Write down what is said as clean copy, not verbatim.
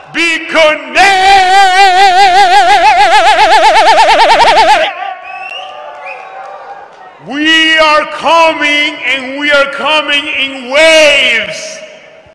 Bitconnect! We are coming, and we are coming in waves.